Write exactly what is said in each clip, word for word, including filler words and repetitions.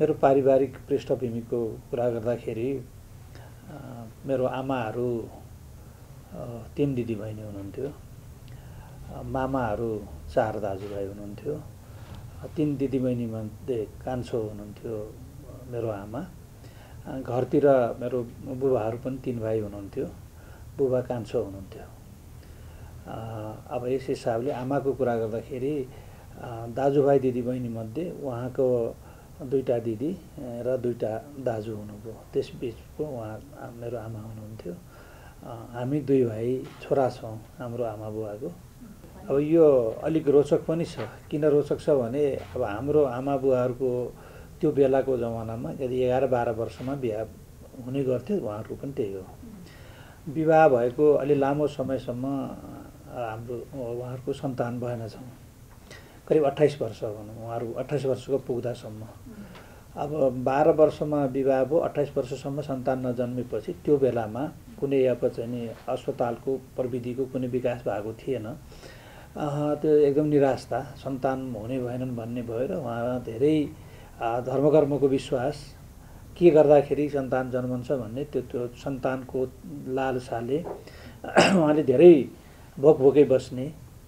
मेरो पारिवारिक पृष्ठभूमिको कुरा गर्दाखेरि मेरो आमाहरू तीन दिदीबहिनी हुनुहुन्थ्यो। मामाहरू चार दाजुभाइ हुनुहुन्थ्यो। तीन दिदीबहिनी मध्ये कान्छो हुनुहुन्थ्यो मेरो आमा। घरतिर मेरो बुबाहरू पनि तीन भाइ हुनुहुन्थ्यो। बुबा कान्छो हुनुहुन्थ्यो। अब यस हिसाबले आमाको कुरा गर्दाखेरि दाजुभाइ दिदीबहिनी मध्ये उहाँको दुईटा दिदी र दुईटा दाजु हुनुभयो। त्यसबिचको उहाँ मेरो आमा हुनुहुन्थ्यो। हामी दुई भाइ छोरा छौँ हाम्रो आमा बुवाको। अब यो अलिक रोचक पनि छ। किन रोचक छ भने अब हाम्रो आमा बुवाहरूको त्यो बेलाको जमानामा यदि एघार बाह्र वर्षमा बिहा हुने गर्थ्यो, उहाँहरूको पनि त्यही हो। विवाह भएको अलि लामो समयसम्म हाम्रो उहाँहरूको सन्तान भएनछ। करिब अट्ठाइस वर्ष भनौँ, उहाँहरू अट्ठाइस वर्षको पुग्दासम्म। अब बाह्र वर्षमा विवाह भयो, अट्ठाइस वर्षसम्म सन्तान नजन्मेपछि त्यो बेलामा कुनै अब चाहिँ अस्पतालको प्रविधिको कुनै विकास भएको थिएन। त्यो एकदम निराशता, सन्तान हुने भएनन् भन्ने भएर उहाँ धेरै धर्मकर्मको विश्वास, के गर्दाखेरि सन्तान जन्मन्छ भन्ने त्यो त्यो सन्तानको लालसाले उहाँले धेरै भोकभोकै बस्ने,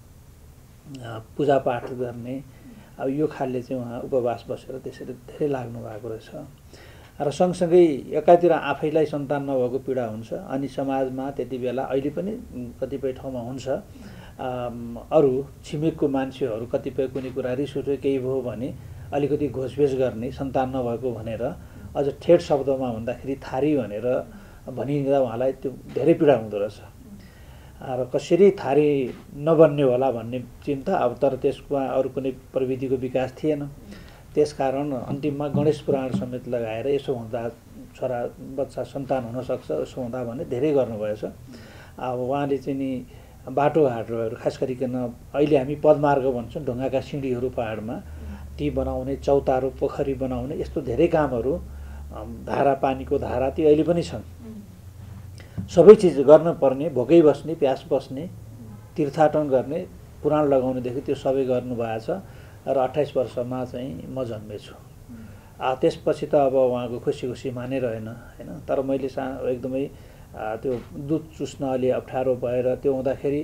पूजापाठ गर्ने, अब यो खालले चाहिँ उहाँ उपवास बसेर त्यसरी धेरै लाग्नु भएको रहेछ। र सँगसँगै एकातिर आफैलाई सन्तान नभएको पीडा हुन्छ, अनि समाजमा त्यति बेला अहिले पनि कतिपय ठाउँमा हुन्छ, अरू छिमेकको मान्छेहरू कतिपय कुनै कुरा रिस उठ्यो केही भयो भने अलिकति घोषभेष गर्ने, सन्तान नभएको भनेर, अझ ठेट शब्दमा भन्दाखेरि थारी भनेर भनिँदा उहाँलाई त्यो धेरै पीडा हुँदो रहेछ। र कसरी थारी नबन्ने होला भन्ने चिन्ता। अब तर त्यसको अरू कुनै प्रविधिको विकास थिएन। त्यसकारण अन्तिममा गणेश पुराण समेत लगाएर यसो हुँदा छोरा बच्चा सन्तान हुनसक्छ, यसो हुँदा भने धेरै गर्नुभएछ। अब उहाँले चाहिँ नि बाटोघाटोहरू खास गरिकन अहिले हामी पदमार्ग भन्छौँ, ढुङ्गाका सिँढीहरू पहाडमा ती बनाउने, चौतारो पोखरी बनाउने, यस्तो धेरै कामहरू, धारा पानीको धारा ती अहिले पनि छन्। सबै चिज गर्न पर्ने, भोकै बस्ने, प्यास बस्ने, तीर्थाटन गर्ने, पुराण लगाउनेदेखि त्यो सबै गर्नुभएको छ। र अट्ठाइस वर्षमा चाहिँ म जन्मेछु। त्यसपछि त अब उहाँको खुसी खुसी माने रहेन होइन। तर मैले सा एकदमै त्यो दुध चुस्न अलि अप्ठ्यारो भएर त्यो हुँदाखेरि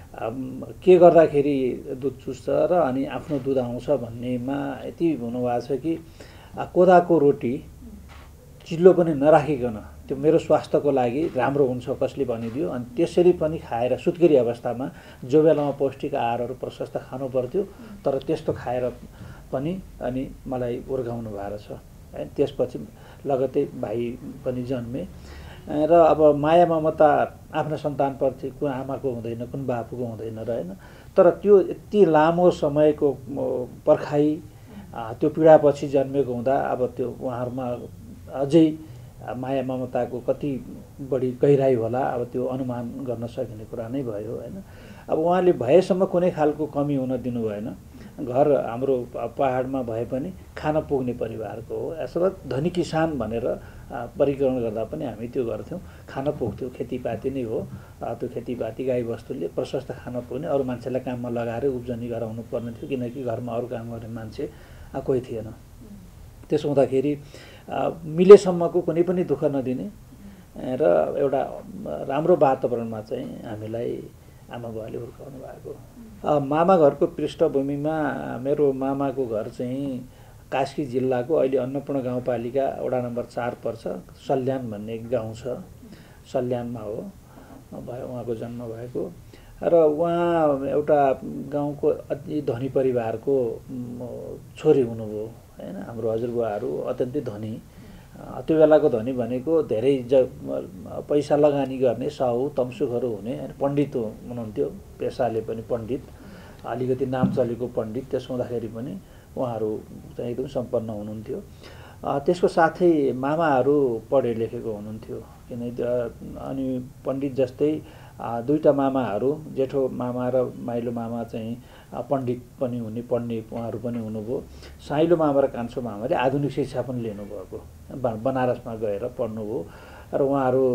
के गर्दाखेरि दुध चुस्छ र अनि आफ्नो दुध आउँछ भन्नेमा यति हुनुभएको छ कि कोदाको रोटी चिल्लो पनि नराखिकन त्यो मेरो स्वास्थ्यको लागि राम्रो हुन्छ कसले भनिदियो, अनि त्यसरी पनि खाएर सुत्केरी अवस्थामा जो बेलामा पौष्टिक आहारहरू प्रशस्त खानु पर्थ्यो, तर त्यस्तो खाएर पनि अनि मलाई उर्गाउनु भएको छ है। त्यसपछि लगतै भाइ पनि जन्मे र अब माया ममता आफ्नो सन्तानप्रति कुन आमाको हुँदैन, कुन बाबुको हुँदैन रहेन। तर त्यो यति लामो समयको पर्खाइ, त्यो पीडापछि जन्मेको हुँदा अब त्यो उहाँहरूमा अझै माया ममताको कति बढी गहिराई होला, अब त्यो अनुमान गर्न सकिने कुरा नै भयो होइन। अब उहाँले भएसम्म कुनै खालको कमी हुन दिनु भएन। घर हाम्रो पहाडमा भए पनि खान पुग्ने परिवारको हो, अथवा धनी किसान भनेर वर्गीकरण गर्दा पनि हामी त्यो गर्थ्यौँ। खान पुग्थ्यो, खेतीपाती नै हो। त्यो खेतीपाती गाईबस्तुले प्रशस्त खान पुग्ने, अरू मान्छेलाई काममा लगाएर उब्जनी गराउनु पर्ने थियो, किनकि घरमा अरू काम गर्ने मान्छे कोही थिएन। त्यसो हुँदाखेरि मिलेसम्मको कुनै पनि दुःख नदिने र एउटा राम्रो वातावरणमा चाहिँ हामीलाई आमा बुवाले हुर्काउनु भएको। मामा घरको पृष्ठभूमिमा मेरो मामाको घर चाहिँ कास्की जिल्लाको अहिले अन्नपूर्ण गाउँपालिका वडा नम्बर चार पर्छ, सल्यान भन्ने गाउँ छ, सल्यानमा हो भयो उहाँको जन्म भएको। र उहाँ एउटा गाउँको अति धनी परिवारको छोरी हुनुभयो होइन। हाम्रो हजुरबुवाहरू अत्यन्तै धनी। त्यो बेलाको धनी भनेको धेरै ज पैसा लगानी गर्ने, साहु तमसुकहरू हुने, पण्डित हुनुहुन्थ्यो, पेसाले पनि पण्डित, अलिकति नाम चलेको पण्डित। त्यसो हुँदाखेरि पनि उहाँहरू चाहिँ एकदम सम्पन्न हुनुहुन्थ्यो। त्यसको साथै मामाहरू पढे लेखेको हुनुहुन्थ्यो, किन अनि पण्डित जस्तै दुईटा मामाहरू, जेठो मामा र माइलो मामा चाहिँ पण्डित पनि हुने, पढ्ने उहाँहरू पनि हुनुभयो। साइलो मामा र कान्छो मामाले आधुनिक शिक्षा पनि लिनुभएको, बनारसमा गएर पढ्नुभयो। र उहाँहरू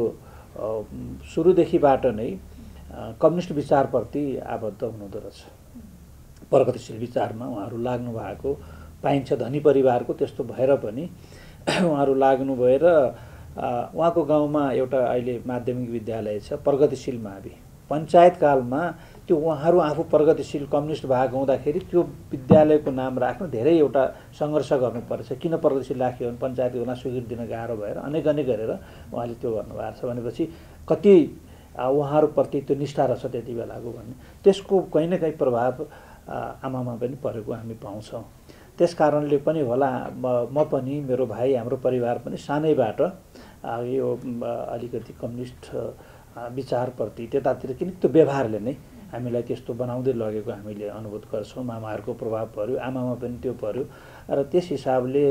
सुरुदेखिबाट नै कम्युनिस्ट विचारप्रति आबद्ध हुनुहुँदो रहेछ। प्रगतिशील विचारमा उहाँहरू लाग्नु भएको पाइन्छ धनी परिवारको, त्यस्तो भएर पनि उहाँहरू लाग्नु भएर उहाँको गाउँमा एउटा अहिले माध्यमिक विद्यालय छ प्रगतिशील मावि। पञ्चायतकालमा त्यो उहाँहरू आफू प्रगतिशील कम्युनिस्ट भएको हुँदाखेरि त्यो विद्यालयको नाम राख्न धेरै एउटा सङ्घर्ष गर्नुपर्छ। किन प्रगतिशील राख्यो भने पञ्चायतको स्वीकृति दिन गाह्रो भएर अनेक अनेक गरेर उहाँले त्यो गर्नुभएको छ। भनेपछि कति उहाँहरूप्रति त्यो निष्ठा रहेछ त्यति बेलाको भन्ने, त्यसको कहीँ न कहीँ प्रभाव आमामा पनि परेको हामी पाउँछौँ। त्यस कारणले पनि होला म पनि मेरो भाइ हाम्रो परिवार पनि सानैबाट यो अलिकति कम्युनिस्ट विचारप्रति त्यतातिर, किन त्यो व्यवहारले नै हामीलाई त्यस्तो बनाउँदै लगेको हामीले अनुभूत गर्छौँ। मामाहरूको प्रभाव पर्यो, आमामा पनि त्यो पर्यो र त्यस हिसाबले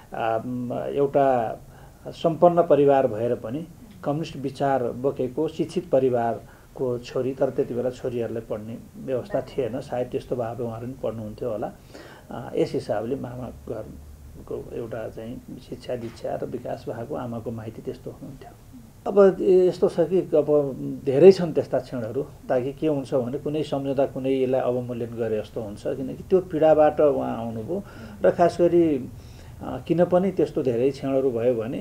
एउटा सम्पन्न परिवार भएर पनि कम्युनिस्ट विचार बोकेको शिक्षित परिवारको छोरी, तर त्यति बेला छोरीहरूलाई पढ्ने व्यवस्था थिएन, सायद त्यस्तो भाव उहाँहरू पनि पढ्नुहुन्थ्यो होला। यस हिसाबले मामा घरको एउटा चाहिँ शिक्षा दीक्षा र विकास भएको आमाको माइती त्यस्तो हुनुहुन्थ्यो। अब यस्तो छ कि अब धेरै छन् त्यस्ता क्षणहरू, ताकि के हुन्छ भने कुनै सम्झँदा कुनै यसलाई अवमूल्यन गरे जस्तो हुन्छ, किनकि त्यो पीडाबाट उहाँ आउनुभयो र खास गरी किन पनि त्यस्तो धेरै क्षणहरू भयो भने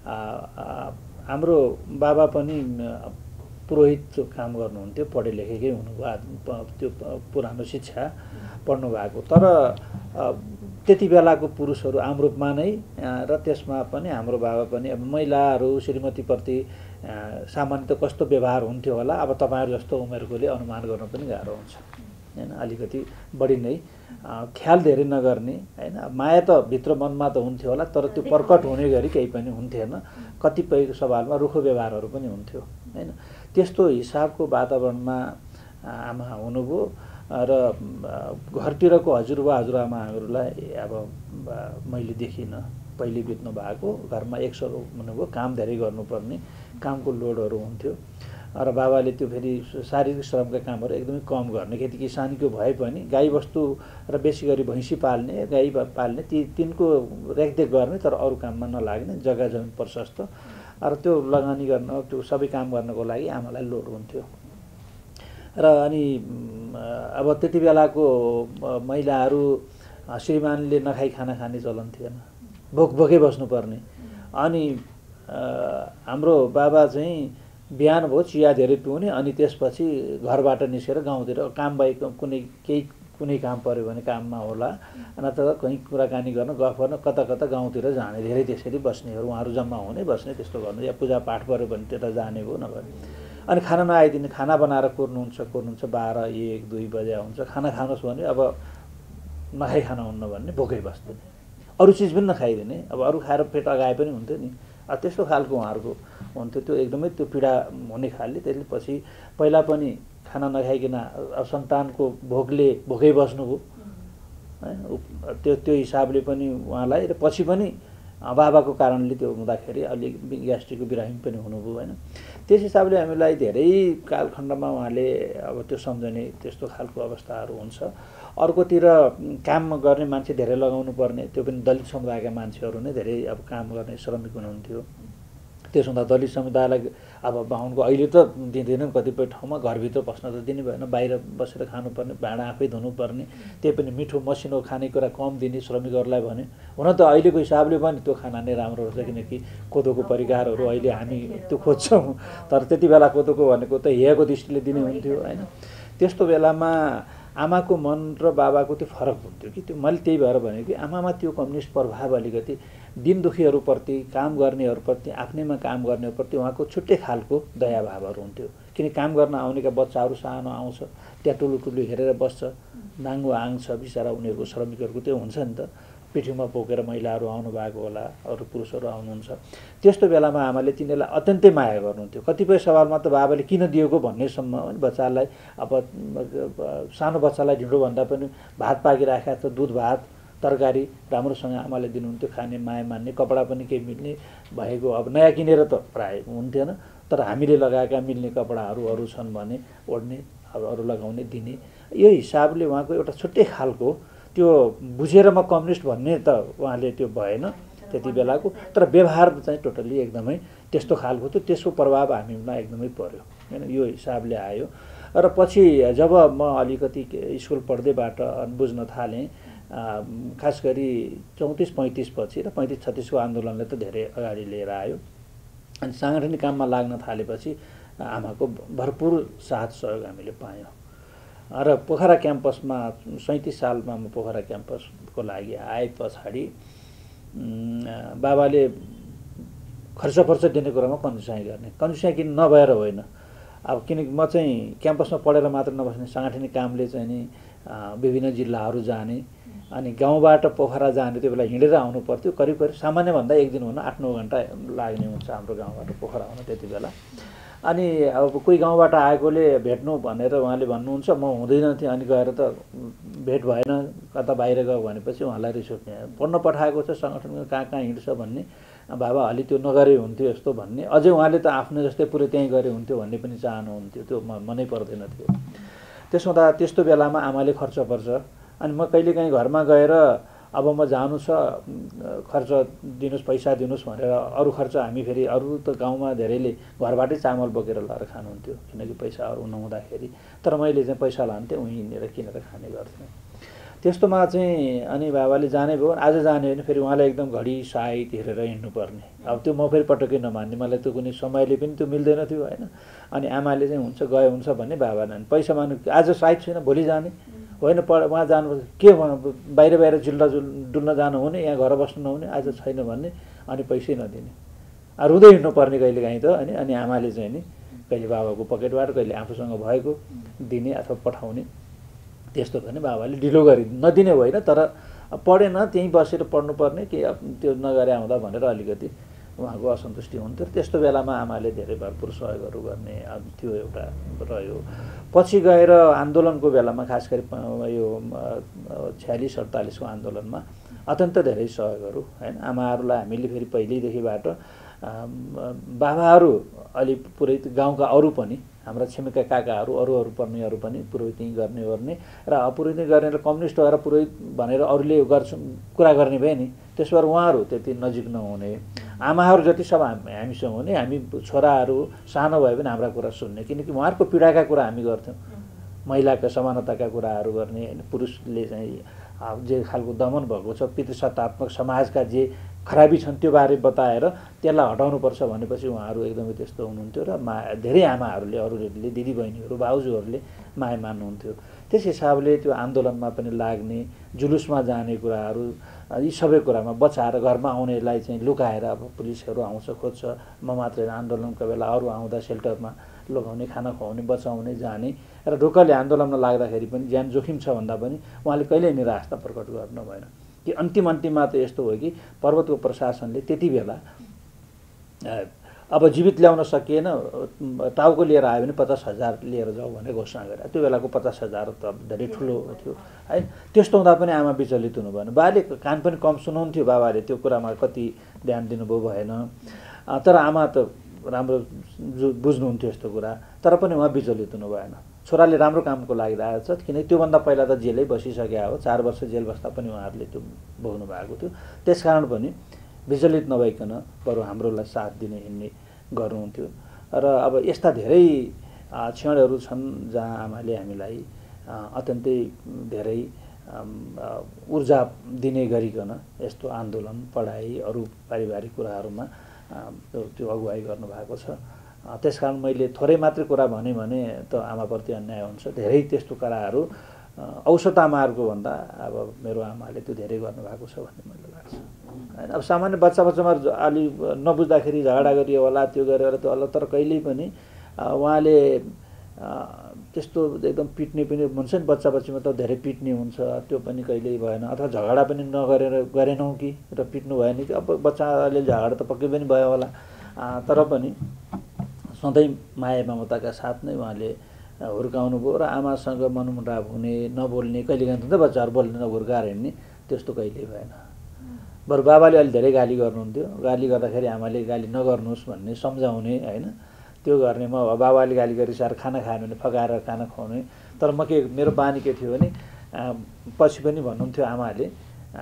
हाम्रो बाबा पनि पुरोहित काम गर्नुहुन्थ्यो, पढे लेखेकै हुनुभयो, त्यो पुरानो शिक्षा पढ्नु भएको, तर त्यति बेलाको पुरुषहरू हाम्रो रूपमा नै र त्यसमा पनि हाम्रो बाबा पनि अब महिलाहरू श्रीमतीप्रति सामान्यतः कस्तो व्यवहार हुन्थ्यो होला, अब तपाईँहरू जस्तो उमेरकोले अनुमान गर्न पनि गाह्रो हुन्छ हैन। अलिकति बढी नै ख्याल धेरै नगर्ने हैन, माया त भित्र मनमा त हुन्थ्यो होला, तर त्यो प्रकट हुने गरी केही पनि हुन्थेन। कतिपय सवालमा रुखो व्यवहारहरू पनि हुन्थ्यो हैन। त्यस्तो हिसाबको वातावरणमा आमा हुनुभयो र घरतिरको हजुरबा हजुरआमाहरूलाई अब मैले देखिनँ। पहिले बित्नु भएको घरमा एक सौ हुनुभयो, काम धेरै गर्नुपर्ने, कामको लोडहरू हुन्थ्यो र बाबाले त्यो फेरि शारीरिक श्रमका कामहरू एकदमै कम गर्ने, खेती किसानीको भए पनि गाईबस्तु र बेसी गरी भैँसी पाल्ने, गाई पाल्ने, ती तिनको रेखदेख गर्ने, तर अरू काममा नलाग्ने, जग्गा जमिन प्रशस्त र त्यो लगानी गर्न त्यो सबै काम गर्नको लागि आमालाई लोड हुन्थ्यो। र अनि अब त्यति बेलाको महिलाहरू श्रीमानले नखाई खाना खाने चलन थिएन, भोक भोकै बस्नुपर्ने। अनि हाम्रो बाबा चाहिँ बिहान भयो चिया धेरै पिउने, अनि त्यसपछि घरबाट निस्केर गाउँतिर काम बाहेक कुनै केही कुनै काम पर्यो भने काममा होला, नत्र कहीँ कुराकानी गर्न गफ गर्न कता कता गाउँतिर जाने, धेरै त्यसरी बस्नेहरू उहाँहरू जम्मा हुने बस्ने त्यस्तो गर्नु, या पूजापाठ पऱ्यो भने त्यता जाने भयो नभए। अनि खाना नआइदिने, खाना बनाएर कुर्नुहुन्छ कुर्नुहुन्छ बाह्र एक दुई बजे हुन्छ, खाना खानुहोस् भने अब नखाइ खाना हुन्न भन्ने, भोकै बस्दिने, अरू चिज पनि नखाइदिने, अब अरू खाएर पेट अगाए पनि हुन्थ्यो नि, अब त्यस्तो खालको उहाँहरूको हुन्थ्यो। त्यो एकदमै त्यो पीडा हुने खालले, त्यसले पछि पहिला पनि खाना नखाइकन सन्तानको भोकले भोकै बस्नुभयो है, त्यो त्यो हिसाबले पनि उहाँलाई, र पछि पनि बाबाको कारणले त्यो हुँदाखेरि अलि ग्यास्ट्रिकको बिरामी पनि हुनुभयो होइन। त्यस हिसाबले हामीलाई धेरै कालखण्डमा उहाँले अब त्यो सम्झने त्यस्तो खालको अवस्थाहरू हुन्छ। अर्कोतिर काम गर्ने मान्छे धेरै लगाउनु पर्ने, त्यो पनि दलित समुदायका मान्छेहरू नै धेरै अब काम गर्ने श्रमिक हुनुहुन्थ्यो। त्यसो हुँदा दलित समुदायलाई अब बाहुनको अहिले त दिँदैनन्, कतिपय ठाउँमा घरभित्र बस्न त दिने भएन, बाहिर बसेर खानुपर्ने, भाँडा आफै धुनुपर्ने, त्यही पनि मिठो मसिनो खानेकुरा कम दिने श्रमिकहरूलाई भने। हुन त अहिलेको हिसाबले पनि त्यो खाना नै राम्रो रहेछ, किनकि कोदोको परिकारहरू अहिले हामी त्यो खोज्छौँ, तर त्यति बेला कोदोको भनेको त हेयको दृष्टिले दिने हुन्थ्यो होइन। त्यस्तो बेलामा आमाको मन र बाबाको त्यो फरक हुन्थ्यो कि, त्यो मैले त्यही भएर भनेको कि आमामा त्यो कम्युनिस्ट प्रभाव अलिकति दिन दुखीहरूप्रति, काम गर्नेहरूप्रति, आफ्नैमा काम गर्नेहरूप्रति उहाँको छुट्टै खालको दयाभावहरू हुन्थ्यो। किन काम गर्न आउनेका बच्चाहरू सानो आउँछ, त्यहाँ टुलु टुलु हेरेर बस्छ, नाङ्गो आङ छ बिचरा उनीहरूको श्रमिकहरूको, त्यो हुन्छ नि त, पिठीमा बोकेर महिलाहरू आउनु भएको होला, अरू पुरुषहरू आउनुहुन्छ। त्यस्तो बेलामा आमाले तिनीहरूलाई अत्यन्तै माया गर्नुहुन्थ्यो। कतिपय सवालमा त बाबाले किन दिएको भन्नेसम्म बच्चालाई, अब सानो बच्चालाई ढिँडोभन्दा पनि भात पाकिराखेको छ, दुध भात तरकारी राम्रोसँग आमाले दिनुहुन्थ्यो, खाने माया मान्ने, कपडा पनि केही मिल्ने भएको, अब नयाँ किनेर त प्रायः हुन्थेन, तर हामीले लगाएका मिल्ने कपडाहरू अरू छन् भने ओढ्ने, अब अरू लगाउने दिने। यो हिसाबले उहाँको एउटा छुट्टै खालको त्यो बुझेर म कम्युनिस्ट भन्ने त उहाँले त्यो भएन त्यति बेलाको, तर व्यवहार चाहिँ टोटल्ली एकदमै त्यस्तो खालको थियो, त्यसको प्रभाव हामीमा एकदमै पर्यो होइन। यो हिसाबले आयो र पछि जब म अलिकति स्कुल पढ्दैबाट बुझ्न थालेँ, खास गरी चौतिस पैँतिस पछि र पैँतिस छत्तिसको आन्दोलनले त धेरै अगाडि लिएर आयो। अनि साङ्गठनिक काममा लाग्न थालेपछि आमाको भरपुर साथ सहयोग हामीले पायौँ र पोखरा क्याम्पसमा सैँतिस सालमा म पोखरा क्याम्पसको लागि आए पछाडि बाबाले खर्च पर्च दिने कुरामा कन्जुसाइ गर्ने। कन्जुसाइ किन नभएर होइन, अब किनकि म चाहिँ क्याम्पसमा पढेर मात्र नबस्ने, साङ्गठनिक कामले चाहिँ नि विभिन्न जिल्लाहरू जाने अनि गाउँबाट पोखरा जाने, त्यो बेला हिँडेर आउनु पर्थ्यो। करिब करिब सामान्यभन्दा एक दिन हुन आठ नौ घन्टा लाग्ने हुन्छ हाम्रो गाउँबाट पोखरा आउन त्यति बेला। अनि अब कोही गाउँबाट आएकोले भेट्नु भनेर उहाँले भन्नुहुन्छ, म हुँदैन थिएँ। अनि गएर त भेट भएन, कता बाहिर गयो भनेपछि उहाँलाई रिस उठ्ने, पढ्न पठाएको छ सङ्गठनमा कहाँ कहाँ हिँड्छ भन्ने, बाबा अलि त्यो नगरे हुन्थ्यो यस्तो भन्ने। अझै उहाँले त आफ्नो जस्तै पुरै त्यहीँ गरे हुन्थ्यो भन्ने पनि चाहनुहुन्थ्यो, त्यो मनै पर्दैन थियो। त्यसो हुँदा त्यस्तो बेलामा आमाले खर्च पर्छ। अनि म कहिलेकाहीँ घरमा गएर अब म जानु छ, खर्च दिनुहोस्, पैसा दिनुहोस् भनेर अरू खर्च हामी फेरि अरू त गाउँमा धेरैले घरबाटै चामल बोकेर लगाएर खानुहुन्थ्यो किनकि पैसाहरू नहुँदाखेरि। तर मैले चाहिँ पैसा लान्थेँ, उहीँ हिँडेर किनेर खाने गर्थेँ। त्यस्तोमा चाहिँ अनि बाबाले जाने भयो, आज जाने होइन फेरि उहाँलाई एकदम घडी साइत हेरेर हिँड्नुपर्ने। अब त्यो म फेरि पटक्कै नमान्ने, मलाई त्यो कुनै समयले पनि त्यो मिल्दैन थियो होइन। अनि आमाले चाहिँ हुन्छ गए हुन्छ भन्ने, बाबाले पैसा माग्नु, आज साइत छैन भोलि जाने होइन, पढ उहाँ जानुपर्छ, के बाहिर बाहिर जिल्ला जुल डुल्न जानु हुने, यहाँ घर बस्नु नहुने, आज छैन भन्ने, अनि पैसै नदिने, रुँदै हिँड्नुपर्ने कहिलेकाहीँ त होइन। अनि आमाले चाहिँ नि कहिले बाबाको पकेटबाट कहिले आफूसँग भएको दिने अथवा पठाउने, त्यस्तो गर्ने। बाबाले ढिलो गरी नदिने होइन, तर पढेन त्यहीँ बसेर पढ्नुपर्ने कि त्यो नगरे आउँदा भनेर अलिकति उहाँको असन्तुष्टि हुन्थ्यो। त्यस्तो बेलामा आमाले धेरै भरपुर सहयोगहरू गर्ने त्यो एउटा रह्यो। पछि गएर आन्दोलनको बेलामा खास गरी यो छ्यालिस अडतालिसको आन्दोलनमा अत्यन्त धेरै सहयोगहरू होइन। आमाहरूलाई हामीले फेरि पहिल्यैदेखिबाट बाबाहरू अलि पुरै गाउँका अरू पनि हाम्रा छिमेका काकाहरू अरू अरू पर्नेहरू पनि पुरोहित गर्ने गर्ने र पुरोहित गर्ने कम्युनिस्ट भएर पुरोहित भनेर अरूले गर्छन् कुरा गर्ने भए नि, त्यसो भएर उहाँहरू त्यति नजिक नहुने, आमाहरू जति सब हामीसँग हुने, हामी छोराहरू सानो भए पनि हाम्रा कुरा सुन्ने, किनकि उहाँहरूको पीडाका कुरा हामी गर्थ्यौँ। महिलाका समानताका कुराहरू गर्ने होइन, पुरुषले चाहिँ जे खालको दमन भएको छ, पितृसत्तात्मक समाजका जे खराबी छन् त्यो बारे बताएर त्यसलाई हटाउनुपर्छ भनेपछि उहाँहरू एकदमै त्यस्तो हुनुहुन्थ्यो। र मा धेरै आमाहरूले अरूले दिदीबहिनीहरू भाउजूहरूले माया मान्नुहुन्थ्यो। त्यस हिसाबले त्यो आन्दोलनमा पनि लाग्ने, जुलुसमा जाने कुराहरू, यी सबै कुरामा बचाएर घरमा आउनेलाई चाहिँ लुकाएर, अब पुलिसहरू आउँछ खोज्छ, म मात्रै आन्दोलनको बेला अरू आउँदा सेल्टरमा लगाउने, खाना खुवाउने, बचाउने, जाने र ढोकाले आन्दोलनमा लाग्दाखेरि पनि ज्यान जोखिम छ भन्दा पनि उहाँले कहिल्यै निराशा प्रकट गर्नु भएन। कि अन्तिम अन्तिममा त यस्तो हो कि पर्वतको प्रशासनले त्यति बेला अब जीवित ल्याउन सकिएन, टाउको लिएर आयो भने पचास हजार लिएर जाऊ भनेर घोषणा गरे। त्यो बेलाको पचास हजार त धेरै ठुलो थियो है। त्यस्तो हुँदा पनि आमा विचलित हुनु भएन। बाले कान पनि कम सुनाउँथ्यो, बाबाले त्यो कुरामा कति ध्यान दिनुभयो भएन, तर आमा त राम्रो बुझ्नुहुन्थ्यो यस्तो कुरा, तर पनि उहाँ विचलित हुनु भएन। छोराले राम्रो कामको लागि आएको छ, किनकि त्योभन्दा पहिला त जेलै बसिसके हो, चार वर्ष जेल बस्दा पनि उहाँहरूले त्यो भोग्नु भएको थियो। त्यसकारण पनि विचलित नभइकन बरु हाम्रोलाई साथ दिने हिँड्ने गर्नुहुन्थ्यो। र अब यस्ता धेरै क्षणहरू छन् जहाँ आमाले हामीलाई अत्यन्तै धेरै ऊर्जा दिने गरिकन यस्तो आन्दोलन, पढाइ, अरू पारिवारिक कुराहरूमा त्यो अगुवाई गर्नुभएको छ। त्यसकारण मैले थोरै मात्रै कुरा भने भने त आमाप्रति अन्याय हुन्छ। धेरै त्यस्तो कुराहरू औसत आमाहरूको भन्दा अब मेरो आमाले त्यो धेरै गर्नुभएको छ भन्ने मलाई लाग्छ होइन। अब सामान्य बच्चा बच्चामा अलि नबुझ्दाखेरि झगडा गरियो होला, त्यो गरेर त्यो होला, तर कहिल्यै पनि उहाँले त्यस्तो एकदम पिट्ने पनि हुन्छ नि, बच्चा बच्चीमा त धेरै पिट्ने हुन्छ, त्यो पनि कहिल्यै भएन। अथवा झगडा पनि नगरेर गरेनौँ कि र पिट्नु भएन कि, अब बच्चाले झगडा त पक्कै पनि भयो होला, तर पनि सधैँ माया ममताका साथ नै उहाँले हुर्काउनु भयो। र आमासँग मनमुटाव हुने, नबोल्ने, कहिलेकाहीँ त बच्चाहरू बोल्ने नहुर्काएर हिँड्ने, त्यस्तो कहिल्यै भएन। बरु बाबाले अलि धेरै गाली गर्नुहुन्थ्यो, गाली गर्दाखेरि आमाले गाली नगर्नुहोस् भन्ने, सम्झाउने होइन, त्यो गर्ने। म बाबाले गाली गरिसार खाना खाएन भने फकाएर खाना खुवाउने। तर म के, मेरो बानी के थियो भने पछि पनि भन्नुहुन्थ्यो आमाले,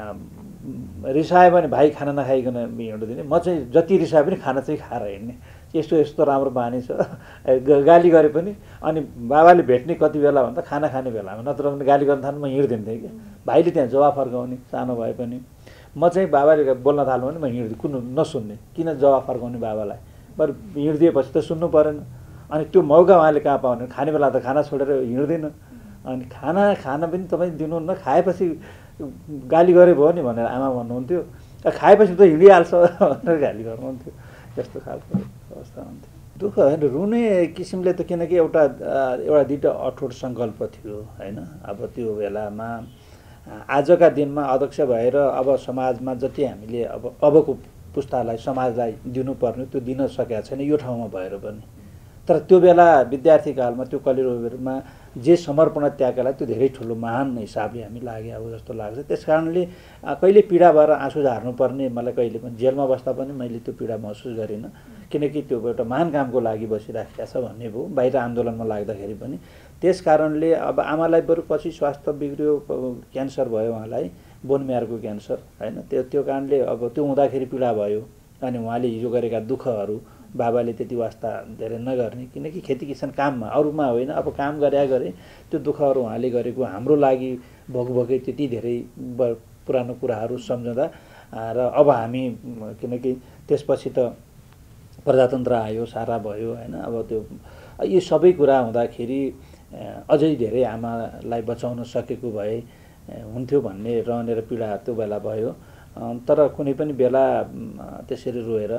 रिसायो भने भाइ खाना नखाइकन हिँड्नु दिने, म चाहिँ जति रिसाए पनि खाना चाहिँ खाएर हिँड्ने। यस्तो यस्तो राम्रो बानी छ गाली गरे पनि अनि बाबाले भेट्ने कति बेला भन्दा खाना खाने बेलामा, नत्र भने गाली गर्न थाल्नु म हिँड्दिन्थेँ कि भाइले त्यहाँ जवाफ फर्काउने सानो भए पनि। म चाहिँ बाबाले बोल्न थाल्नु भने म हिँड्दिनँ, कुन नसुन्ने, किन जवाफ फर्काउने बाबालाई, बरु हिँडिदिएपछि त सुन्नु परेन। अनि त्यो मौका उहाँले कहाँ पाउने, खाने बेला त खाना छोडेर हिँड्दैन, अनि खाना खाना पनि तपाईँ दिनुहुन्न, खाएपछि गाली गरे भयो नि भनेर आमा भन्नुहुन्थ्यो, खाएपछि त हिँडिहाल्छ भनेर गाली गर्नुहुन्थ्यो, यस्तो खालको अवस्था हुन्थ्यो। दुःख होइन रुने किसिमले त, किनकि एउटा एउटा दुईवटा अठोट सङ्कल्प थियो होइन। अब त्यो बेलामा आजका दिनमा अध्यक्ष भएर अब समाजमा जति हामीले अब अबको पुस्तालाई समाजलाई दिनुपर्ने त्यो दिन सकेका छैन यो ठाउँमा भएर पनि। तर त्यो बेला विद्यार्थी कालमा त्यो कलिरोमा जे समर्पण त्यागलाई त्यो धेरै ठुलो महान हिसाबले हामी लागे अब जस्तो लाग्छ। त्यस कारणले कहिले पीडा भएर आँसु झार्नुपर्ने मलाई कहिले पनि जेलमा बस्दा पनि मैले त्यो पीडा महसुस गरिनँ, किनकि त्यो एउटा महान कामको लागि बसिराखेको छ भन्ने भयो बाहिर आन्दोलनमा लाग्दाखेरि पनि। त्यस कारणले अब आमालाई बरु पछि स्वास्थ्य बिग्रियो, क्यान्सर भयो उहाँलाई, बोनम्यारोको क्यान्सर होइन। त्यो त्यो कारणले अब त्यो हुँदाखेरि पीडा भयो। अनि उहाँले हिजो गरेका दुःखहरू बाबाले त्यति वास्ता धेरै नगर्ने, किनकि खेती किसान काममा अरूमा होइन, अब काम गरे गरे त्यो दुःखहरू उहाँले गरेको हाम्रो लागि भोगभोगै त्यति धेरै पुरानो कुराहरू सम्झँदा र अब हामी किनकि त्यसपछि त प्रजातन्त्र आयो, सारा भयो होइन। अब त्यो यी सबै कुरा हुँदाखेरि अझै धेरै आमालाई बचाउन सकेको भए हुन्थ्यो भन्ने रहने र पीडा त्यो बेला भयो। तर कुनै पनि बेला त्यसरी रोएर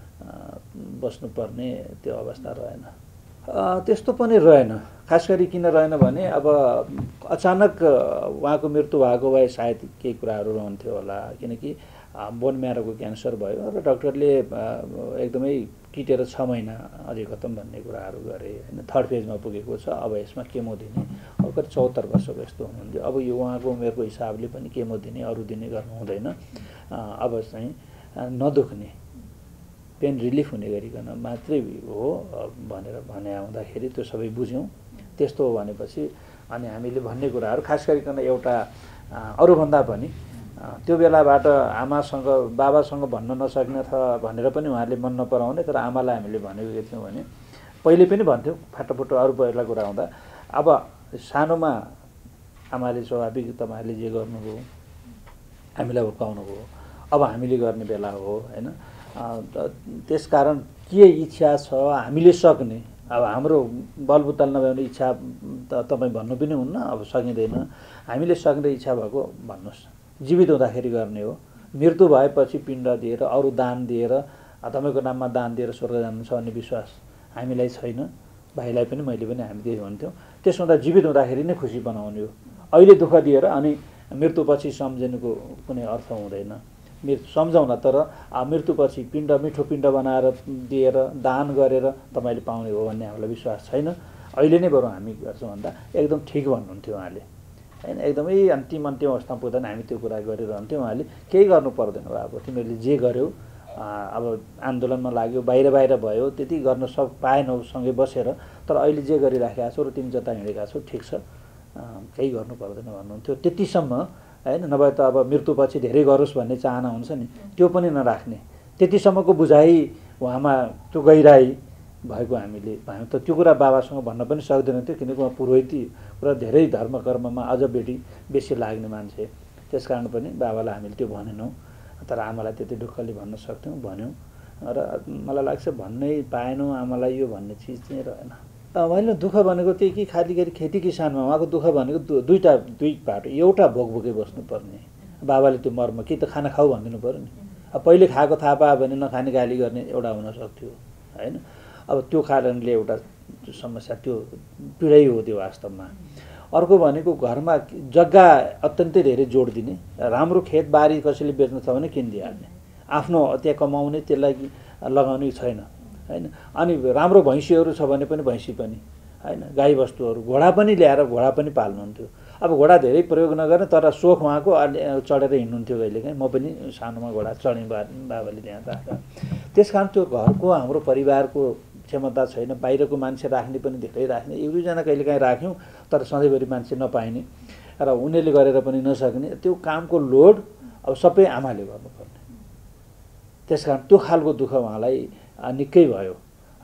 बस्नुपर्ने त्यो अवस्था रहेन, त्यस्तो पनि रहेन। खास गरी किन रहेन भने अब अचानक उहाँको मृत्यु भएको भए सायद केही कुराहरू रहन्थ्यो होला, किनकि बोनम्यारोको क्यान्सर भयो र डक्टरले एकदमै किटेर छ महिना अझै खतम भन्ने कुराहरू गरे होइन। थर्ड फेजमा पुगेको छ, अब यसमा केमो दिने, अब कति चौहत्तर वर्षको यस्तो हुनुहुन्थ्यो। अब यो उहाँको उमेरको हिसाबले पनि केमो दिने अरू दिने गर्नु हुँदैन। अब चाहिँ नदुख्ने पेन रिलिफ हुने गरिकन मात्रै हो भनेर भने आउँदाखेरि त्यो सबै बुझ्यौँ। त्यस्तो हो भनेपछि अनि हामीले भन्ने कुराहरू खास गरिकन एउटा अरूभन्दा पनि त्यो बेलाबाट आमासँग बाबासँग भन्न नसक्ने अथवा भनेर पनि उहाँले मन नपराउने, तर आमालाई हामीले भनेको के थियौँ भने पहिले पनि भन्थ्यौँ फाटोफुटो अरू पहिला कुरा हुँदा, अब सानोमा आमाले स्वाभाविक तपाईँहरूले जे गर्नुभयो हामीलाई हुर्काउनु भयो, अब हामीले गर्ने बेला हो होइन। त्यसकारण के इच्छा छ हामीले सक्ने, अब हाम्रो बलबुताल नभए भने इच्छा त तपाईँ भन्नु पनि हुन्न, अब सकिँदैन। हामीले सक्ने इच्छा भएको भन्नुहोस्, जीवित हुँदाखेरि गर्ने हो, मृत्यु भएपछि पिण्ड दिएर अरू दान दिएर तपाईँको नाममा दान दिएर स्वर्ग जानुहुन्छ भन्ने विश्वास हामीलाई छैन। भाइलाई पनि मैले पनि हामी त्यही भन्थ्यौँ। त्यसो हुँदा जीवित हुँदाखेरि नै खुसी बनाउने हो, अहिले दुःख दिएर अनि मृत्युपछि सम्झिनुको कुनै अर्थ हुँदैन। मृत्यु सम्झाउन, तर मृत्युपछि पिण्ड मिठो पिण्ड बनाएर दिएर दान गरेर तपाईँले पाउने हो भन्ने हामीलाई विश्वास छैन। अहिले नै बरु हामी गर्छौँ भन्दा एकदम ठिक भन्नुहुन्थ्यो उहाँले होइन। एकदमै अन्तिम अन्तिम अवस्थामा पुग्दा हामी त्यो कुरा गरिरहन्थ्यौँ। उहाँले केही गर्नु पर्दैन अब तिमीहरूले जे गर्यौ, अब आन्दोलनमा लाग्यो, बाहिर बाहिर भयो, त्यति गर्न सक पाएनौ सँगै बसेर, तर अहिले जे गरिराखेका छौ र तिमी जता हिँडेका छौ ठिक छ, केही गर्नु पर्दैन भन्नुहुन्थ्यो। त्यतिसम्म होइन, नभए त अब मृत्युपछि धेरै गरोस् भन्ने चाहना हुन्छ नि, त्यो पनि नराख्ने, त्यतिसम्मको बुझाइ उहाँमा त्यो गहिराई भएको हामीले पायौँ। त त्यो कुरा बाबासँग भन्न पनि सक्दैन थियो, किनकि उहाँ पुरोहिती र धेरै धर्म कर्ममा अझ बेढी बेसी लाग्ने मान्छे। त्यस कारण पनि बाबालाई हामीले त्यो भनेनौँ, तर आमालाई त्यति ढुक्कले भन्न सक्थ्यौँ, भन्यौँ। र मलाई लाग्छ भन्नै पाएनौँ आमालाई यो भन्ने चिज चाहिँ रहेन। मैले दुःख भनेको त्यही कि खाली गरी खेती किसानमा उहाँको दुःख भनेको दुईवटा दुई बाटो, एउटा भोकभोकै बस्नुपर्ने, बाबाले त्यो मर्म कि त खाना खाऊ भनिदिनु पऱ्यो नि। अब पहिले खाएको थाहा पायो भने नखाने गाली गर्ने एउटा हुन सक्थ्यो होइन। अब त्यो कारणले एउटा समस्या, त्यो पीडै हो त्यो वास्तवमा। अर्को भनेको घरमा जग्गा अत्यन्तै धेरै जोड दिने, राम्रो खेतबारी कसैले बेच्नु छ भने किनिदिइहाल्ने, आफ्नो त्यहाँ कमाउने त्यसलाई लगाउने छैन होइन। अनि राम्रो भैँसीहरू छ भने पनि भैँसी पनि होइन, गाईबस्तुहरू, घोडा पनि ल्याएर घोडा पनि पाल्नुहुन्थ्यो। अब घोडा धेरै प्रयोग नगर्ने, तर सोख उहाँको चढेर हिँड्नुहुन्थ्यो कहिलेकाहीँ। म पनि सानोमा घोडा चढेँ बा बाबाले त्यहाँ राख्दा। त्यस कारण त्यो घरको हाम्रो परिवारको क्षमता छैन, बाहिरको मान्छे राख्ने पनि धेरै राख्ने, एक दुईजना कहिलेकाहीँ राख्यौँ, तर सधैँभरि मान्छे नपाइने र उनीहरूले गरेर पनि नसक्ने, त्यो कामको लोड अब सबै आमाले गर्नुपर्ने। त्यस कारण त्यो खालको दुःख उहाँलाई निकै भयो।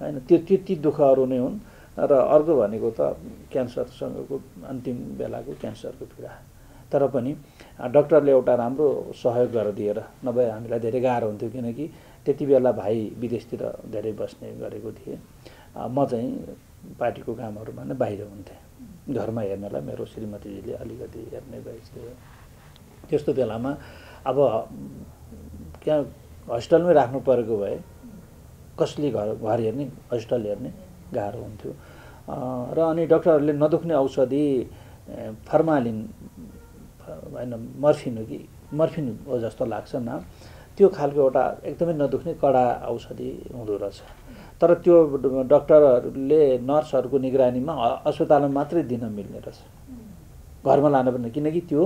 हैन। त्यो त्यो ती दुःखहरू नै हुन्। र अर्को भनेको त क्यान्सरसँगको अन्तिम बेलाको क्यान्सरको पीडा। तर पनि डाक्टरले एउटा राम्रो सहयोग गरिदिएर, नभए हामीलाई धेरै गाह्रो हुन्थ्यो, किनकि त्यति बेला भाइ विदेशतिर धेरै बस्ने गरेको थिए। म चाहिँ पार्टीको कामहरूमा नै बाहिर हुन्थेँ। घरमा हेर्नलाई मेरो श्रीमतीजीले अलिकति हेर्ने भइसक्यो। त्यस्तो बेलामा अब क्या हस्पिटलमै राख्नु परेको भए कसले घर घर हेर्ने, हस्पिटल हेर्ने गाह्रो हुन्थ्यो। र अनि डाक्टरहरूले नदुख्ने औषधि फर्मालिन होइन मर्फिन हो कि मर्फिन हो जस्तो लाग्छ नाम, त्यो खालको एउटा एकदमै नदुख्ने कडा औषधि हुँदो रहेछ। तर त्यो डाक्टरहरूले नर्सहरूको निगरानीमा अस्पतालमा मात्रै दिन मिल्ने रहेछ, घरमा लान पनि, किनकि त्यो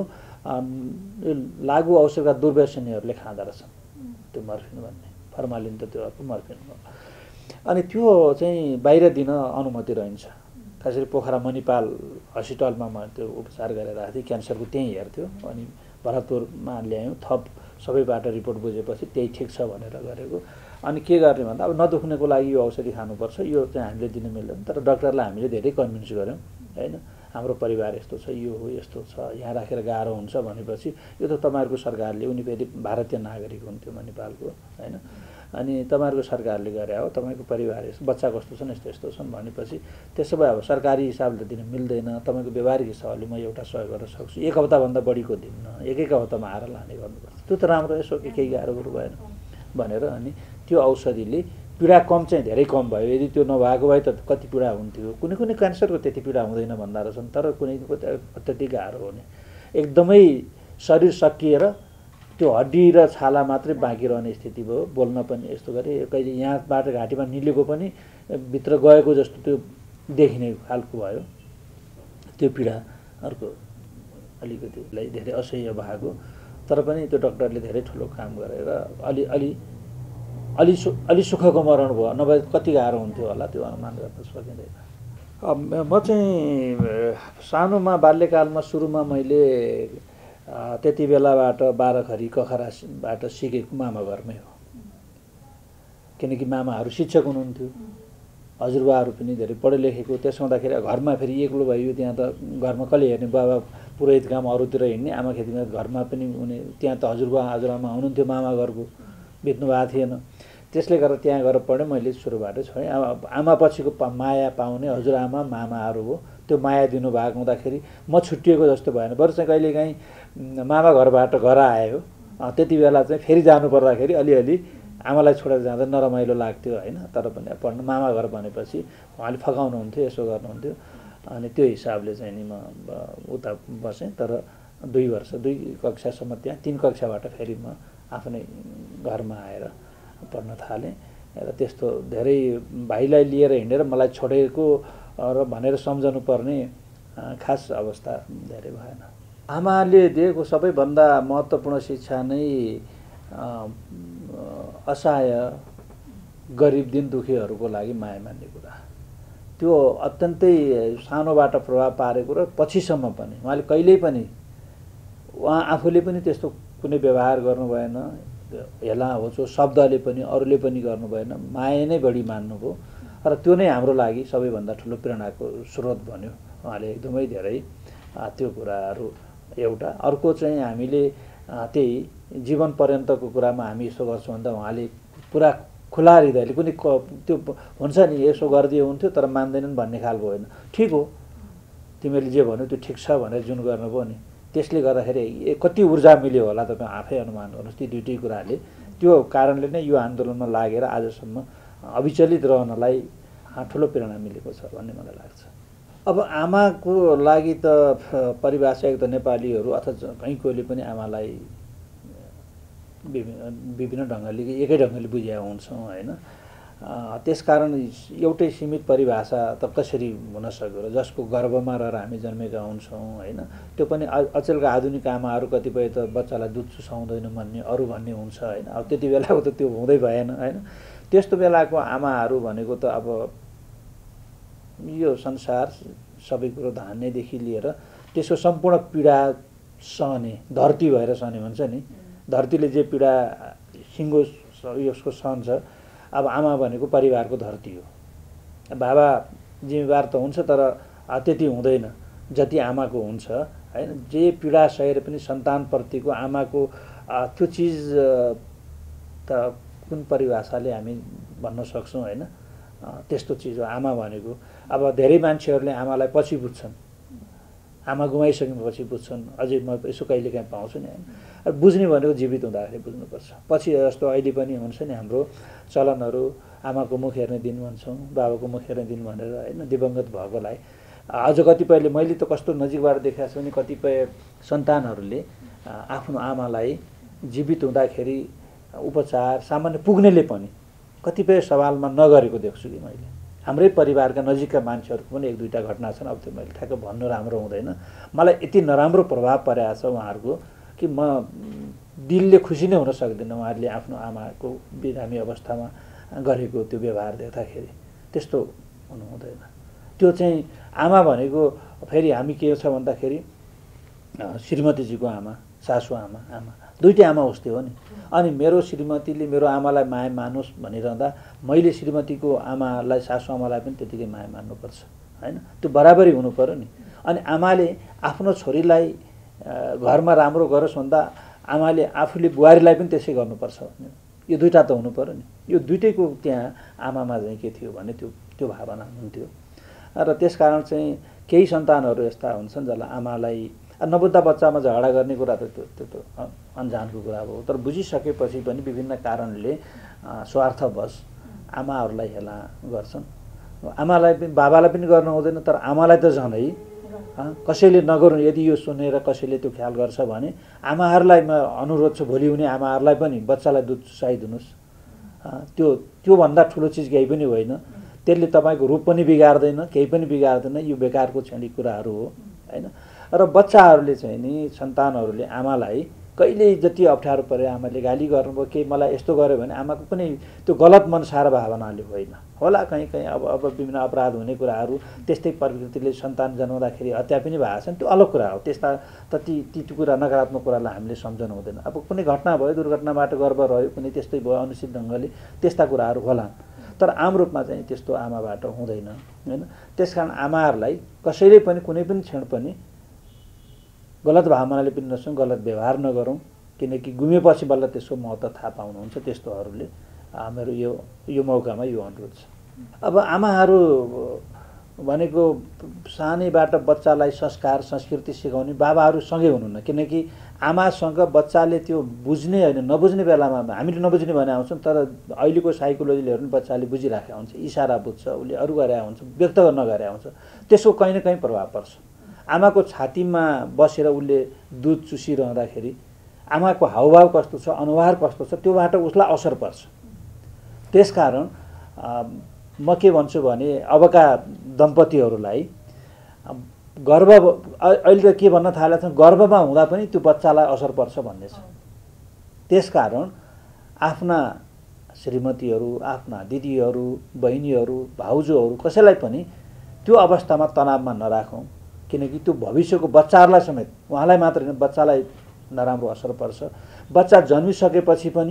लागु औषधका दुर्व्यसनीहरूले खाँदो रहेछन् त्यो मर्फिन भन्ने। फर्मालिन त त्यो अर्को, मर्फिन हो। अनि त्यो चाहिँ बाहिर दिन अनुमति रहन्छ। खास गरी पोखरा मणिपाल हस्पिटलमा म त्यो उपचार गरेर आएको थिएँ, क्यान्सरको त्यहीँ हेर्थ्यो। अनि भरतपुरमा ल्यायौँ, थप सबैबाट रिपोर्ट बुझेपछि त्यही ठिक छ भनेर गरेको। अनि के गर्ने भन्दा अब नदुख्नेको लागि यो औषधि खानुपर्छ, यो चाहिँ हामीले दिन मिल्दैन। तर डाक्टरलाई हामीले धेरै कन्भिन्स गऱ्यौँ होइन, हाम्रो परिवार यस्तो छ, यो हो यस्तो छ, यहाँ राखेर गाह्रो हुन्छ भनेपछि यो त तपाईँहरूको सरकारले, उनी फेरि भारतीय नागरिक हुन्थ्यो मणिपालको होइन, अनि तपाईँहरूको सरकारले गरे हो, तपाईँको परिवार यस्तो, बच्चा कस्तो छन्, यस्तो यस्तो छन् भनेपछि त्यसो भए अब सरकारी हिसाबले दिन मिल्दैन, तपाईँको व्यवहारिक हिसाबले म एउटा सहयोग गर्न सक्छु, एक हप्ताभन्दा बढीको दिन्न, एक एक हप्तामा आएर लाने गर्नुपर्छ, त्यो त राम्रो, यसो के केही गाह्रो कुरो भएन भनेर। अनि त्यो औषधिले पीडा कम चाहिँ धेरै कम भयो। यदि त्यो नभएको भए त कति पीडा हुन्थ्यो। कुनै कुनै क्यान्सरको त्यति पीडा हुँदैन भन्दा रहेछन्, तर कुनैको अत्यधिक गाह्रो हुने, एकदमै शरीर सकिएर त्यो हड्डी र छाला मात्रै बाँकी रहने स्थिति भयो। बोल्न पनि यस्तो गरे, कहिले यहाँबाट घाँटीमा निलेको पनि भित्र गएको जस्तो त्यो देखिने खालको भयो। त्यो पीडा अर्को अलिकतिलाई धेरै असह्य भएको, तर पनि त्यो डाक्टरले धेरै ठुलो काम गरेर अलि अलि अलि सु अलि सुखको मरण भयो, नभए कति गाह्रो हुन्थ्यो होला त्यो अनुमान गर्न सकिँदैन। म चाहिँ सानोमा बाल्यकालमा सुरुमा मैले त्यति बेलाबाट बाह्रखरी कखराबाट सिकेको मामा घरमै हो, किनकि मामाहरू शिक्षक हुनुहुन्थ्यो, हजुरबाहरू पनि धेरै पढे लेखेको। त्यसो हुँदाखेरि घरमा फेरि एक्लो भयो, त्यहाँ त घरमा कसले हेर्ने, बाबा पुरोहित काम अरूतिर हिँड्ने, आमा खेतीमा, घरमा पनि हुने, त्यहाँ त हजुरबा हजुरआमा हुनुहुन्थ्यो, मामा घरको बित्नु भएको थिएन। त्यसले गर्दा त्यहाँ गएर पढेँ मैले, सुरुबाटै छोडेँ। आमा आमा पछिको माया पाउने हजुरआमा मामाहरू हो, त्यो माया दिनुभएको हुँदाखेरि म छुट्टिएको जस्तो भएन। बरु चाहिँ कहिलेकाहीँ मामा घरबाट घर आयो, त्यति बेला चाहिँ फेरि जानु पर्दाखेरि अलिअलि आमालाई छोडेर जाँदा नरमाइलो लाग्थ्यो होइन। तर पनि पढ्नु मामा घर भनेपछि उहाँले फकाउनुहुन्थ्यो, यसो गर्नुहुन्थ्यो। अनि त्यो हिसाबले चाहिँ नि म उता बसेँ। तर दुई वर्ष दुई कक्षासम्म त्यहाँ, तिन कक्षाबाट फेरि म आफ्नै घरमा आएर पढ्न थालेँ। र त्यस्तो धेरै भाइलाई लिएर हिँडेर मलाई छोडेको र भनेर सम्झनु पर्ने खास अवस्था धेरै भएन। आमाले दिएको सबैभन्दा महत्त्वपूर्ण शिक्षा नै असहाय गरिब दिन दुखीहरूको लागि माया मान्ने कुरा। त्यो अत्यन्तै सानोबाट प्रभाव पारेको र पछिसम्म पनि उहाँले कहिल्यै पनि, उहाँ आफूले पनि त्यस्तो कुनै व्यवहार गर्नु भएन, हेला होचो शब्दले पनि अरूले पनि गर्नु भएन, माया नै बढी मान्नुभयो। र त्यो नै हाम्रो लागि सबैभन्दा ठुलो प्रेरणाको स्रोत बन्यो। उहाँले एकदमै धेरै त्यो कुराहरू एउटा। अर्को चाहिँ हामीले त्यही जीवन पर्यन्तको कुरामा हामी यसो गर्छौँ भन्दा उहाँले पुरा खुला हृदयले, कुनै त्यो हुन्छ नि यसो गरिदिए हुन्थ्यो तर मान्दैनन् भन्ने खालको होइन, ठिक हो तिमीहरूले जे भन्यो त्यो ठिक छ भनेर जुन गर्नुभयो नि, त्यसले गर्दाखेरि कति ऊर्जा मिल्यो होला तपाईँ आफै अनुमान गर्नुहोस्। ती दुइटै कुराले, त्यो कारणले नै यो आन्दोलनमा लागेर आजसम्म अविचलित रहनलाई ठुलो प्रेरणा मिलेको छ भन्ने मलाई लाग्छ। अब आमाको लागि त परिभाषा एक त नेपालीहरू अथवा कहीँ कोहीले पनि आमालाई विभिन्न विभिन्न ढङ्गले एकै ढङ्गले बुझेका हुन्छौँ होइन। त्यसकारण एउटै सीमित परिभाषा त कसरी हुन सक्यो र, जसको गर्भमा रहेर हामी जन्मेका हुन्छौँ होइन। त्यो पनि अचेलका आधुनिक आमाहरू कतिपय त बच्चालाई दुध चुसाउँदैन भन्ने, अरू भन्ने हुन्छ होइन। अब त्यति बेलाको त त्यो हुँदै भएन होइन। त्यस्तो बेलाको आमाहरू भनेको त अब यो संसार सबै कुरो धान्नेदेखि लिएर त्यसको सम्पूर्ण पीडा सहने, धरती भएर सहने भन्छ नि, धरतीले जे पीडा सिङ्गो यसको सहन्छ। अब आमा भनेको परिवारको धरती हो, बाबा जिम्मेवार त हुन्छ तर त्यति हुँदैन जति आमाको हुन्छ हैन। जे पीडा सहेर पनि सन्तानप्रतिको आमाको त्यो चिज त कुन परिभाषाले हामी भन्न सक्छौँ हैन। त्यस्तो चिज हो आमा भनेको। अब धेरै मान्छेहरूले आमालाई पछि बुझ्छन्, आमा गुमाइसकेपछि बुझ्छन्। अझै म यसो कहिलेकाहीँ पाउँछु नि हैन। बुझ्ने भनेको जीवित हुँदाखेरि बुझ्नुपर्छ। पछि जस्तो अहिले पनि हुन्छ नि हाम्रो चलनहरू, आमाको मुख हेर्ने दिन भन्छौँ, बाबाको मुख हेर्ने दिन भनेर हैन। दिवंगत भएकोलाई अझ कतिपयले मैले त कस्तो नजिकबाट देखाएको छु भने कतिपय सन्तानहरूले आफ्नो आमालाई जीवित हुँदाखेरि उपचार सामान्य पुग्नेले पनि कतिपय सवालमा नगरेको देख्छु कि मैले। हाम्रै परिवारका नजिकका मान्छेहरूको पनि एक दुईवटा घटना छन्। अब त्यो मैले ठ्याक्क भन्नु राम्रो हुँदैन। मलाई यति नराम्रो प्रभाव परेको छ उहाँहरूको कि म दिलले खुसी नै हुन सक्दिनँ उहाँहरूले आफ्नो आमाको बिरामी अवस्थामा गरेको त्यो व्यवहार देख्दाखेरि। त्यस्तो हुनु हुँदैन। त्यो चाहिँ आमा भनेको फेरि हामी के छ भन्दाखेरि श्रीमतीजीको आमा, सासु आमा, आमा दुईटै आमा उस्तै हो नि। अनि मेरो श्रीमतीले मेरो आमालाई माया मानुस् भनिरहँदा मैले श्रीमतीको आमालाई, सासु आमालाई पनि त्यतिकै माया मान्नुपर्छ हैन। त्यो बराबरी हुनु पर्यो नि। अनि आमाले आफ्नो छोरीलाई घरमा राम्रो गरोस् भन्दा आमाले आफूले बुहारीलाई पनि त्यसै गर्नुपर्छ। यो दुईटा त हुनु पर्यो नि। यो दुईटैको त्यहाँ आमामा चाहिँ के थियो भने त्यो त्यो भावना हुन्थ्यो। र त्यसकारण चाहिँ केही सन्तानहरू यस्ता हुन्छन् जसलाई आमालाई नबुझ्दा बच्चामा झगडा गर्ने कुरा त त्यो त्यो त अन्जानको कुरा हो। तर बुझिसकेपछि पनि विभिन्न कारणले स्वार्थवश आमाहरूलाई हेला गर्छन्। आमालाई पनि बाबालाई पनि गर्न हुँदैन, तर आमालाई त झनै कसैले नगर्नु। यदि यो सुनेर कसैले त्यो ख्याल गर्छ भने आमाहरूलाई म अनुरोध छु भोलि हुने आमाहरूलाई पनि बच्चालाई दुध चुसाइदिनुहोस्। त्यो त्योभन्दा ठुलो चिज केही पनि होइन। त्यसले तपाईँको रूप पनि बिगार्दैन, केही पनि बिगार्दैन। यो बेकारको छेडी कुराहरू हो हैन। र बच्चाहरूले चाहिँ नि सन्तानहरूले आमालाई कहिले जति अप्ठ्यारो परे आमाले गाली गर्नुभयो के मलाई यस्तो गर्यो भने आमाको पनि त्यो गलत मनसार भावनाले होइन होला। कहीँ कहीँ अब अब विभिन्न अपराध हुने कुराहरू त्यस्तै प्रकृतिले सन्तान जन्माउँदाखेरि हत्या पनि भएको छन्, त्यो अलग कुरा हो। त्यस्ता त ती ती कुरा नकारात्मक कुरालाई हामीले सम्झनु हुँदैन। अब कुनै घटना भयो, दुर्घटनाबाट गर्व रह्यो, कुनै त्यस्तै भयो अनुचित ढङ्गले, त्यस्ता कुराहरू होलान्। तर आम रूपमा चाहिँ त्यस्तो आमाबाट हुँदैन हैन। त्यसकारण आमाहरूलाई कसैले पनि कुनै पनि क्षण पनि गलत भावनाले पनि नसौँ, गलत व्यवहार नगरौँ। किनकि गुमेपछि बल्ल त्यसको महत्त्व थाहा पाउनुहुन्छ त्यस्तोहरूले। मेरो यो यो मौकामा यो अनुरोध छ। अब आमाहरू भनेको सानैबाट बच्चालाई संस्कार संस्कृति सिकाउने बाबाहरू सँगै हुनुहुन्न। किनकि आमासँग बच्चाले त्यो बुझ्ने होइन, नबुझ्ने बेलामा हामीले नबुझ्ने भने आउँछौँ, तर अहिलेको साइकोलोजीले हेर्नु बच्चाले बुझिराखेको हुन्छ, इसारा बुझ्छ, उसले अरू गरे हुन्छ, व्यक्त गर्न गरे हुन्छ। त्यसको कहीँ न कहीँ प्रभाव पर्छ। आमाको छातीमा बसेर उसले दुध चुसिरहँदाखेरि आमाको हावभाव कस्तो छ, अनुहार कस्तो छ, त्योबाट उसलाई असर पर्छ। त्यसकारण म के भन्छु भने अबका दम्पतिहरूलाई गर्भ अहिले त के भन्न थालेको छ, गर्भमा हुँदा पनि त्यो बच्चालाई असर पर्छ भन्ने छ। त्यसकारण आफ्ना श्रीमतीहरू, आफ्ना दिदीहरू, बहिनीहरू, भाउजूहरू कसैलाई पनि त्यो अवस्थामा तनावमा नराखौँ। किनकि त्यो भविष्यको बच्चाहरूलाई समेत, उहाँलाई मात्र होइन बच्चालाई नराम्रो असर पर्छ। बच्चा जन्मिसकेपछि पनि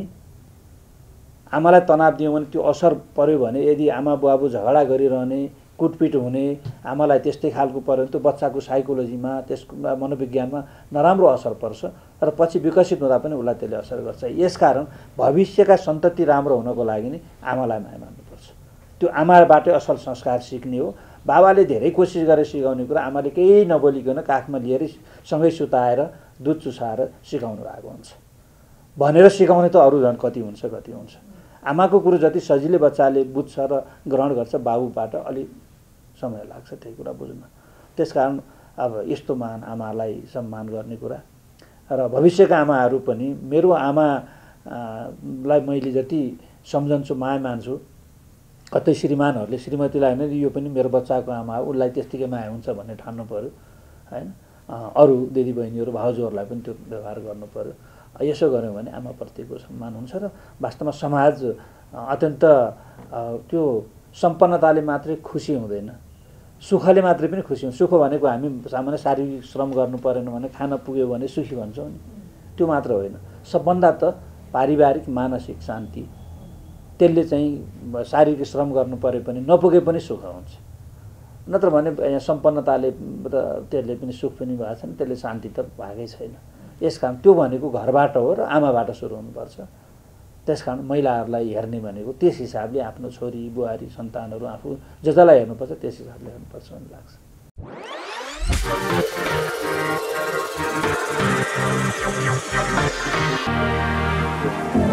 आमालाई तनाव दियो भने त्यो असर पर्यो भने यदि आमा बुवाबु झगडा गरिरहने, कुटपिट हुने, आमालाई त्यस्तै खालको पर्यो भने त्यो बच्चाको साइकोलोजीमा, त्यसको मनोविज्ञानमा नराम्रो असर पर्छ। र पछि विकसित हुँदा पनि उसलाई त्यसले असर गर्छ। यसकारण भविष्यका सन्तति राम्रो हुनको लागि नै आमालाई माया मान्नुपर्छ। त्यो आमाबाटै असल संस्कार सिक्ने हो। बाबाले धेरै कोसिस गरेर सिकाउने कुरा आमाले केही नबोलिकन काखमा लिएर सँगै सुताएर दुध चुसाएर सिकाउनु भएको हुन्छ। भनेर सिकाउने त अरू झन् कति हुन्छ कति हुन्छ। आमाको कुरो जति सजिलै बच्चाले बुझ्छ र ग्रहण गर्छ, बाबुबाट अलिक समय लाग्छ त्यही कुरा बुझ्न। त्यसकारण अब यस्तो महान आमालाई सम्मान गर्ने कुरा र भविष्यका आमाहरू पनि मेरो आमालाई मैले जति सम्झन्छु, माया मान्छु, कतै श्रीमानहरूले श्रीमतीलाई होइन यो पनि मेरो बच्चाको आमा हो, उसलाई त्यत्तिकै माया हुन्छ भन्ने ठान्नु पऱ्यो हैन। अरू दिदीबहिनीहरू, भाउजूहरूलाई पनि त्यो व्यवहार गर्नु पऱ्यो। यसो गऱ्यौँ भने आमाप्रतिको सम्मान हुन्छ र वास्तवमा समाज अत्यन्त त्यो सम्पन्नताले मात्रै खुसी हुँदैन, सुखले मात्रै पनि खुसी हुन्छ। सुख भनेको हामी सामान्य शारीरिक श्रम गर्नु परेन भने, खान पुग्यो भने सुखी भन्छौँ नि, त्यो मात्र होइन। सबभन्दा त पारिवारिक मानसिक शान्ति, त्यसले चाहिँ शारीरिक श्रम गर्नु परे पनि नपुगे पनि सुख हुन्छ। नत्र भने यहाँ सम्पन्नताले र त्यसले पनि सुख पनि भएको छैन, त्यसले शान्ति त भएकै छैन। यस कारण त्यो भनेको घरबाट हो र आमाबाट सुरु हुनुपर्छ। त्यस कारण महिलाहरूलाई हेर्ने भनेको त्यस हिसाबले आफ्नो छोरी बुहारी सन्तानहरू आफू ज जसलाई हेर्नुपर्छ त्यस हिसाबले हेर्नुपर्छ भन्ने लाग्छ। Thank you.